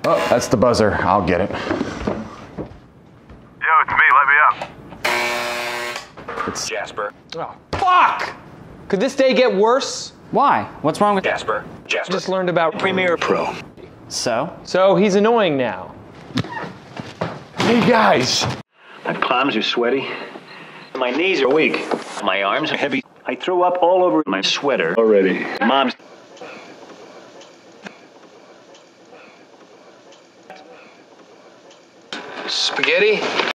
Oh, that's the buzzer. I'll get it. Yo, it's me. Let me up. It's Jasper. Oh, fuck! Could this day get worse? Why? What's wrong with Jasper. Jasper. Just learned about Premiere Pro. So? So he's annoying now. Hey, guys. My palms are sweaty. My knees are weak. My arms are heavy. I threw up all over my sweater already. Mom's... Spaghetti?